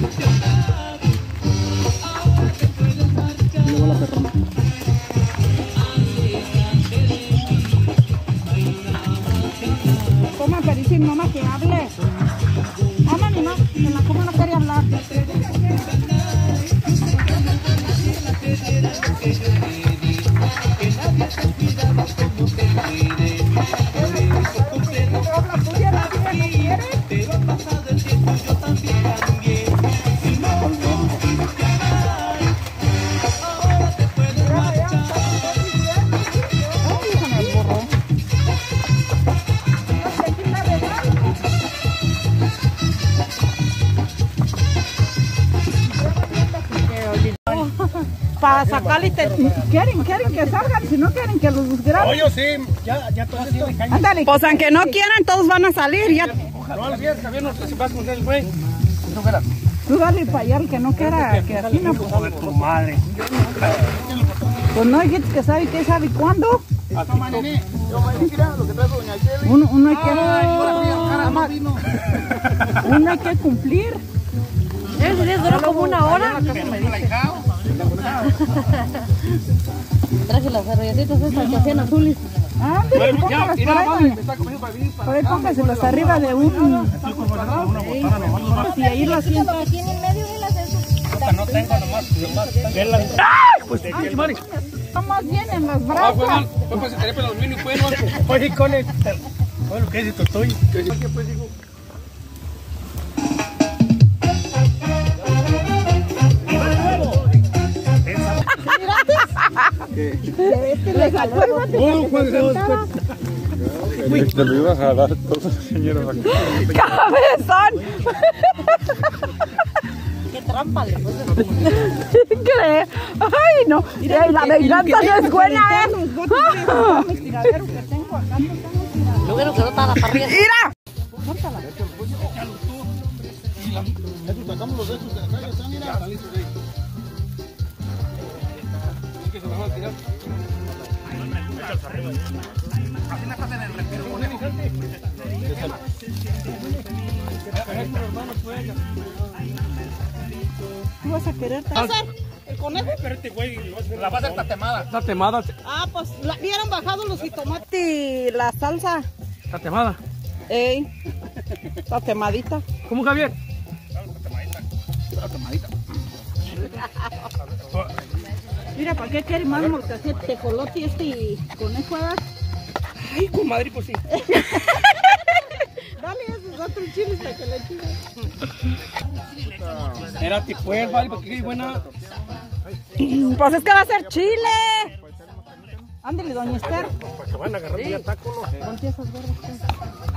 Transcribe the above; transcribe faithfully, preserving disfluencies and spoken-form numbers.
Luego la perrona. Toma, pero dice mamá que hable. Ah, mami, no, en la cama no quería hablar. Para sacarle, te... quieren, quieren que salgan, si no quieren que los graben. Oye, sí, ya, ya todo esto. Ándale. Pues aunque no quieran, todos van a salir. Ya. No, al día, Javier, no te vas con el güey. Tú dale para allá, el que no quiera, que aquí no. Joder, tu madre. Pues no hay gente que sabe qué sabe cuándo. Uno, uno hay que... Uno hay que cumplir. Ese día duró como una hora. Traje las arrolladitas estas que hacían azules. Ah, pero póngalas por ahí. Por ahí póngaselas arriba de un... Y ahí lo asiento. Tiene en medio de las de esos. No tengo nomás. ¡Ay! Pues te quieres, Mari. Estamos bien en los Ah, brazos. pues, pues, pues, te los mini, pues, no. Oye, con el... Bueno, ¿qué es esto? Estoy... ¿Qué pues, digo? Este le salió algo. Te lo ibas a dar todo, señora. ¡Cabezón! Qué trampa le puse. ¿Qué? ¡Ay, no! La venganza no es buena, ¿eh? Lo bueno que no está la parrilla. ¡Mira! Sacamos los restos de acá, ya están, mira. Están listos ahí. Es que se los van a tirar. Así no estás en el respiro con él, hijante. ¿Tú vas a querer pasar el conejo? Pero este güey la va a hacer tatemada. Tatemada. Ah, pues la hubieran bajado los jitomates y la salsa. Tatemada. Ey, tatemadita. ¿Cómo, Javier? Mira, ¿para qué quiere más molcajete, tejolote y este conejo? Ay, comadre, pues sí. Dale esos otros chiles para que le tiren. Espérate, pues, vale, porque qué buena. Pues es que va a ser chile. Ándale, doña Esther. Para que van a agarrar ya tacos. Ponte esas gorras.